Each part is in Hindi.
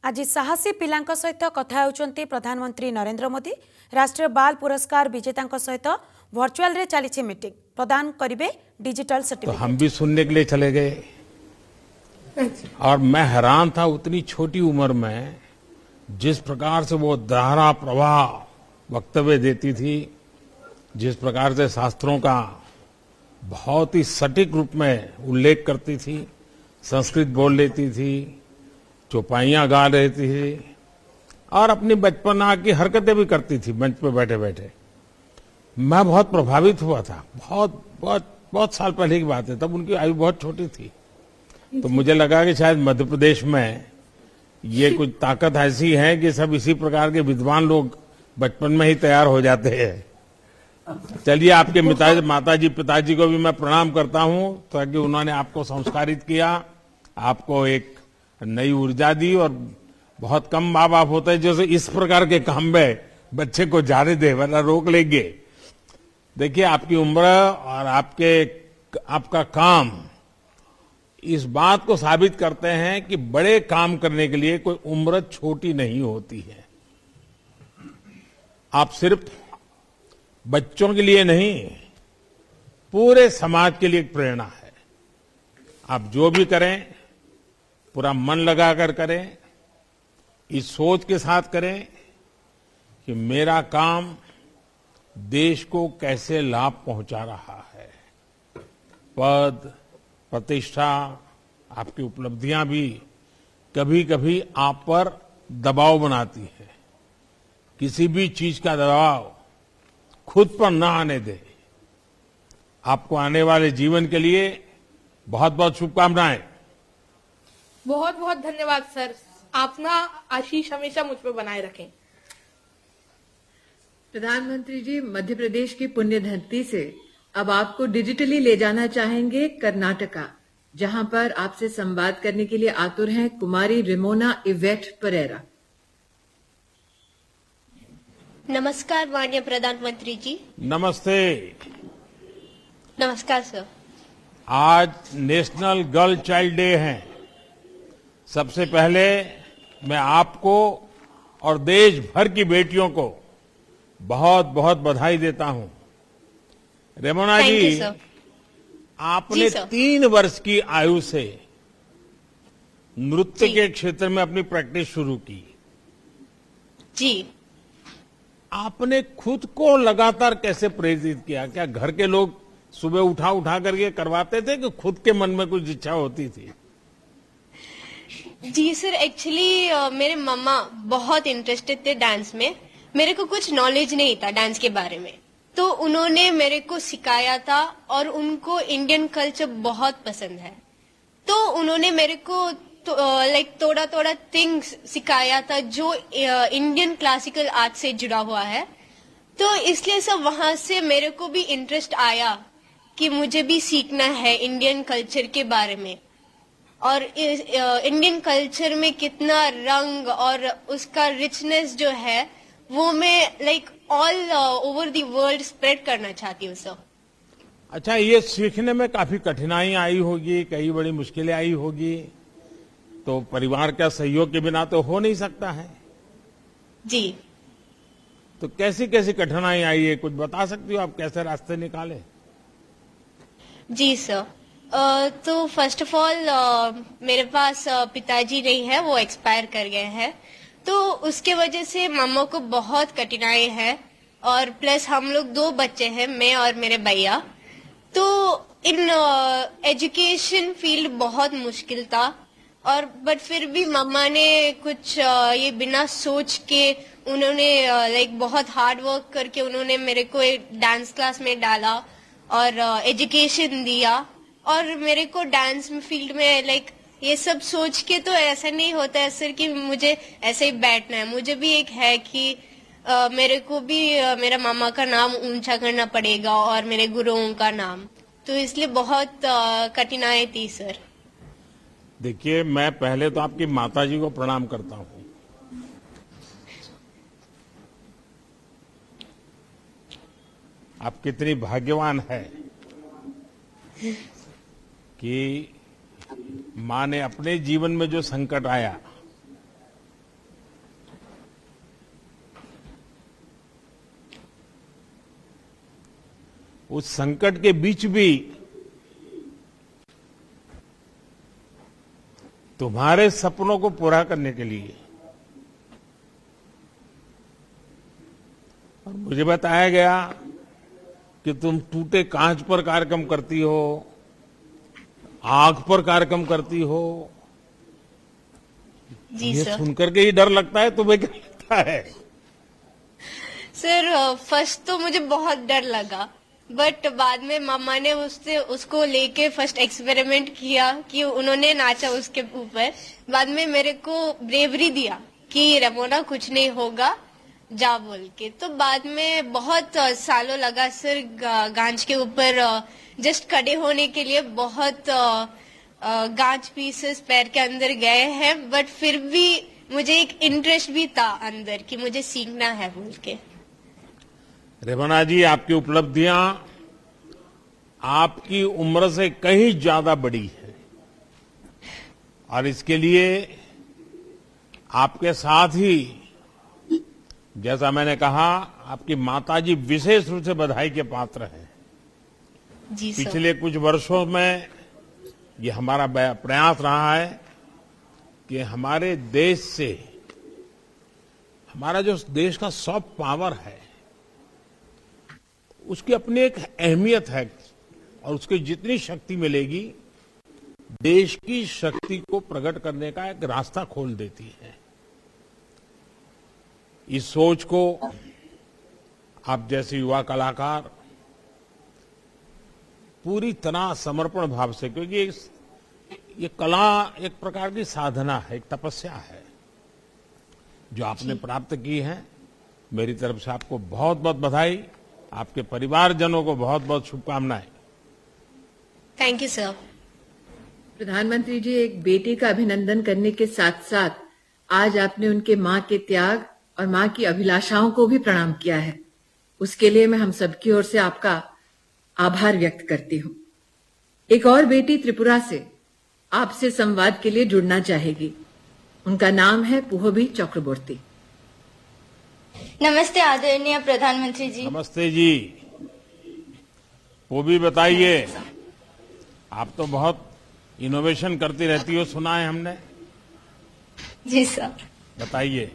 आज साहसी पिलांक सहित कथा होउचंती प्रधानमंत्री नरेंद्र मोदी। राष्ट्रीय बाल पुरस्कार विजेता सहित वर्चुअल रे चली मीटिंग प्रदान करेंगे डिजिटल सर्टिफिकेट। तो हम भी सुनने के लिए चले गए और मैं हैरान था उतनी छोटी उम्र में जिस प्रकार से वो धारा प्रवाह वक्तव्य देती थी, जिस प्रकार से शास्त्रों का बहुत ही सटीक रूप में उल्लेख करती थी, संस्कृत बोल लेती थी, चौपाइयां गा रहती थी और अपनी बचपना की हरकतें भी करती थी मंच पे बैठे बैठे। मैं बहुत प्रभावित हुआ था। बहुत साल पहले की बात है, तब उनकी आयु बहुत छोटी थी। तो मुझे लगा कि शायद मध्य प्रदेश में ये कुछ ताकत ऐसी है कि सब इसी प्रकार के विद्वान लोग बचपन में ही तैयार हो जाते हैं। चलिए, आपके माताजी पिताजी को भी मैं प्रणाम करता हूं, ताकि उन्होंने आपको संस्कारित किया, आपको एक नई ऊर्जा दी। और बहुत कम माँ बाप होते हैं जो इस प्रकार के काम में बच्चे को जाने दे, वरना रोक लेंगे। देखिए, आपकी उम्र और आपका काम इस बात को साबित करते हैं कि बड़े काम करने के लिए कोई उम्र छोटी नहीं होती है। आप सिर्फ बच्चों के लिए नहीं, पूरे समाज के लिए एक प्रेरणा है। आप जो भी करें पूरा मन लगाकर करें, इस सोच के साथ करें कि मेरा काम देश को कैसे लाभ पहुंचा रहा है। पद, प्रतिष्ठा, आपकी उपलब्धियां भी कभी कभी आप पर दबाव बनाती है। किसी भी चीज का दबाव खुद पर न आने दे। आपको आने वाले जीवन के लिए बहुत बहुत शुभकामनाएं। बहुत बहुत धन्यवाद सर। आप ना आशीष हमेशा मुझ पर बनाए रखें। प्रधानमंत्री जी, मध्य प्रदेश की पुण्य धरती से अब आपको डिजिटली ले जाना चाहेंगे कर्नाटका, जहां पर आपसे संवाद करने के लिए आतुर हैं कुमारी रेमोना इवेट परेरा। नमस्कार माननीय प्रधानमंत्री जी। नमस्ते। नमस्कार सर। आज नेशनल गर्ल चाइल्ड डे है। सबसे पहले मैं आपको और देश भर की बेटियों को बहुत बहुत बधाई देता हूं। रेमोना जी, आपने 3 वर्ष की आयु से नृत्य के क्षेत्र में अपनी प्रैक्टिस शुरू की। जी। आपने खुद को लगातार कैसे प्रेरित किया? क्या घर के लोग सुबह उठा करके करवाते थे कि खुद के मन में कुछ इच्छा होती थी? जी सर, एक्चुअली मेरे मम्मा बहुत इंटरेस्टेड थे डांस में। मेरे को कुछ नॉलेज नहीं था डांस के बारे में, तो उन्होंने मेरे को सिखाया था और उनको इंडियन कल्चर बहुत पसंद है। तो उन्होंने मेरे को थोड़ा थिंग्स सिखाया था जो इंडियन क्लासिकल आर्ट से जुड़ा हुआ है। तो इसलिए सब वहां से मेरे को भी इंटरेस्ट आया कि मुझे भी सीखना है इंडियन कल्चर के बारे में। और इंडियन कल्चर में कितना रंग और उसका रिचनेस जो है वो मैं all over the world spread करना चाहती हूँ सर। अच्छा, ये सीखने में काफी कठिनाई आई होगी, कई बड़ी मुश्किलें आई होगी, तो परिवार का सहयोग के बिना तो हो नहीं सकता है। जी। तो कैसी कैसी कठिनाई आई है, कुछ बता सकती हो आप? कैसे रास्ते निकाले? जी सर, तो फर्स्ट ऑफ ऑल मेरे पास पिताजी नहीं है, वो एक्सपायर कर गए हैं। तो उसके वजह से मामा को बहुत कठिनाई है। और प्लस हम लोग 2 बच्चे हैं, मैं और मेरे भैया। तो इन एजुकेशन फील्ड बहुत मुश्किल था। और बट फिर भी मम्मा ने कुछ ये बिना सोच के उन्होंने बहुत हार्ड वर्क करके उन्होंने मेरे को एक डांस क्लास में डाला और एजुकेशन दिया। और मेरे को डांस फील्ड में ये सब सोच के तो ऐसा नहीं होता है सर कि मुझे ऐसे ही बैठना है। मुझे भी एक है कि मेरे को भी मेरा मामा का नाम ऊंचा करना पड़ेगा और मेरे गुरुओं का नाम। तो इसलिए बहुत कठिनाई थी सर। देखिए, मैं पहले तो आपकी माताजी को प्रणाम करता हूं। आप कितनी भाग्यवान है कि मां ने अपने जीवन में जो संकट आया उस संकट के बीच भी तुम्हारे सपनों को पूरा करने के लिए और मुझे बताया गया कि तुम टूटे कांच पर कार्यक्रम करती हो, आग पर कार्यक्रम करती हो। जी ये सर। सुनकर के ही डर लगता है, तुम्हें क्या लगता है? सर फर्स्ट तो मुझे बहुत डर लगा, बट बाद में मामा ने उसको लेके फर्स्ट एक्सपेरिमेंट किया कि उन्होंने नाचा उसके ऊपर। बाद में मेरे को ब्रेवरी दिया कि रमोना कुछ नहीं होगा, जा बोल के। तो बाद में बहुत सालों लगा सर गांच के ऊपर जस्ट खड़े होने के लिए। बहुत गांच पीसेस पैर के अंदर गए हैं, बट फिर भी मुझे एक इंटरेस्ट भी था अंदर कि मुझे सीखना है बोल के। रेमोना जी, आपकी उपलब्धियां आपकी उम्र से कहीं ज्यादा बड़ी है और इसके लिए आपके साथ ही, जैसा मैंने कहा, आपकी माताजी विशेष रूप से बधाई के पात्र हैं। जी सर। पिछले कुछ वर्षों में ये हमारा प्रयास रहा है कि हमारे देश से, हमारा जो देश का सॉफ्ट पावर है, उसकी अपनी एक अहमियत है और उसकी जितनी शक्ति मिलेगी, देश की शक्ति को प्रकट करने का एक रास्ता खोल देती है। इस सोच को आप जैसे युवा कलाकार पूरी तरह समर्पण भाव से, क्योंकि ये कला एक प्रकार की साधना है, एक तपस्या है जो आपने प्राप्त की है। मेरी तरफ से आपको बहुत बहुत बधाई, आपके परिवारजनों को बहुत बहुत शुभकामनाएं। Thank you sir. प्रधानमंत्री जी, एक बेटे का अभिनंदन करने के साथ साथ आज आपने उनके मां के त्याग और मां की अभिलाषाओं को भी प्रणाम किया है। उसके लिए मैं हम सबकी ओर से आपका आभार व्यक्त करती हूँ। एक और बेटी त्रिपुरा से आपसे संवाद के लिए जुड़ना चाहेगी। उनका नाम है पुहबी चक्रवर्ती। नमस्ते आदरणीय प्रधानमंत्री जी। नमस्ते जी। वो भी बताइए, आप तो बहुत इनोवेशन करती रहती हो, सुना है हमने। जी सर। बताइए।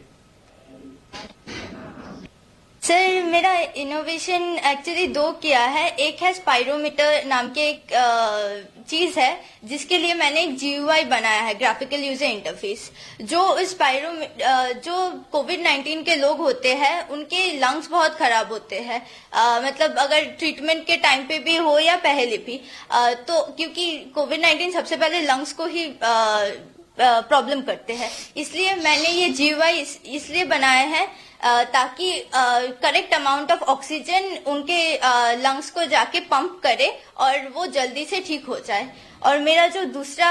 सर, मेरा इनोवेशन एक्चुअली दो किया है। एक है स्पाइरोमीटर नाम के एक चीज है जिसके लिए मैंने एक GUI बनाया है, ग्राफिकल यूजर इंटरफेस। जो जो कोविड-19 के लोग होते हैं उनके लंग्स बहुत खराब होते हैं, मतलब अगर ट्रीटमेंट के टाइम पे भी हो या पहले भी, तो क्योंकि कोविड-19 सबसे पहले लंग्स को ही प्रॉब्लम करते हैं, इसलिए मैंने ये GUI इसलिए बनाया है ताकि करेक्ट अमाउंट ऑफ ऑक्सीजन उनके लंग्स को जाके पंप करे और वो जल्दी से ठीक हो जाए। और मेरा जो दूसरा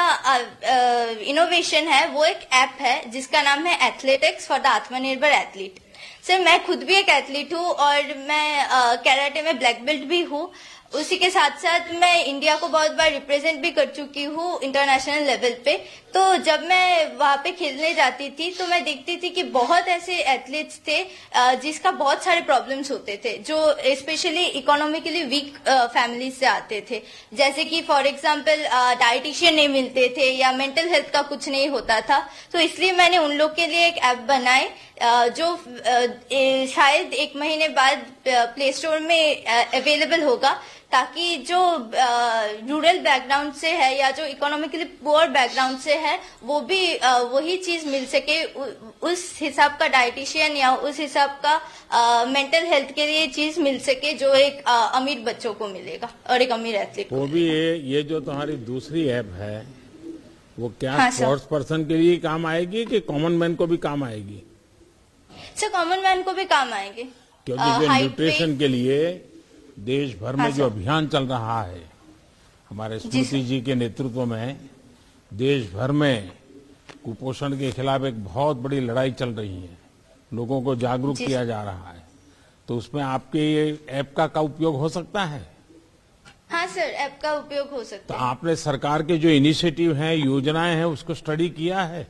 इनोवेशन है वो एक ऐप है जिसका नाम है athletics for the Atmanirbhar athlete. Sir, मैं खुद भी एक एथलीट हूँ और मैं कैराटे में ब्लैक बेल्ट भी हूँ। उसी के साथ साथ मैं इंडिया को बहुत बार रिप्रेजेंट भी कर चुकी हूँ इंटरनेशनल लेवल पे। तो जब मैं वहाँ पे खेलने जाती थी तो मैं देखती थी कि बहुत ऐसे एथलीट्स थे जिसका बहुत सारे प्रॉब्लम्स होते थे, जो स्पेशली इकोनॉमिकली वीक फैमिली से आते थे। जैसे कि फॉर एग्जांपल डाइटिशियन नहीं मिलते थे या मेंटल हेल्थ का कुछ नहीं होता था। तो इसलिए मैंने उन लोग के लिए एक ऐप बनाई जो शायद 1 महीने बाद प्ले स्टोर में अवेलेबल होगा, ताकि जो रूरल बैकग्राउंड से है या जो इकोनॉमिकली पुअर बैकग्राउंड से है वो भी वही चीज मिल सके, उस हिसाब का डाइटिशियन या उस हिसाब का मेंटल हेल्थ के लिए चीज मिल सके जो एक अमीर बच्चों को मिलेगा और एक अमीर एथलीट को। वो भी ये जो तुम्हारी दूसरी ऐप है वो क्या हाँ, स्पोर्ट्स पर्सन के लिए काम आएगी कि कॉमन मैन को भी काम आएगी? सर, कॉमन मैन को भी काम आएंगे, क्योंकि जो न्यूट्रिशन के लिए देश भर में जो अभियान चल रहा है, हमारे स्मृति जी के नेतृत्व में देश भर में कुपोषण के खिलाफ एक बहुत बड़ी लड़ाई चल रही है, लोगों को जागरूक किया जा रहा है, तो उसमें आपके ये ऐप का उपयोग हो सकता है? हाँ सर, ऐप का उपयोग हो सकता तो है। आपने सरकार के जो इनिशिएटिव हैं, योजनाएं हैं, उसको स्टडी किया है?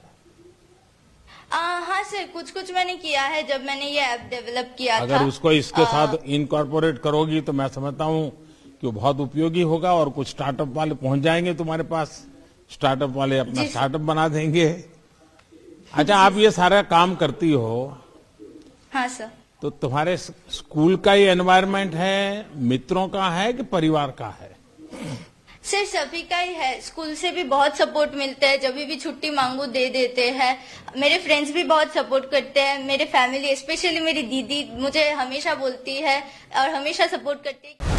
हाँ सर, कुछ मैंने किया है जब मैंने ये ऐप डेवलप किया था। अगर उसको इसके साथ इनकॉर्पोरेट करोगी तो मैं समझता हूँ कि वो बहुत उपयोगी होगा और कुछ स्टार्टअप वाले पहुंच जाएंगे तुम्हारे पास, स्टार्टअप वाले अपना स्टार्टअप बना देंगे। अच्छा, आप ये सारा काम करती हो? हाँ सर। तो तुम्हारे स्कूल का ये एनवायरनमेंट है, मित्रों का है कि परिवार का है? सर सभी का ही है। स्कूल से भी बहुत सपोर्ट मिलता है, जब भी छुट्टी मांगू दे देते हैं। मेरे फ्रेंड्स भी बहुत सपोर्ट करते हैं। मेरे फैमिली, स्पेशली मेरी दीदी मुझे हमेशा बोलती है और हमेशा सपोर्ट करती है।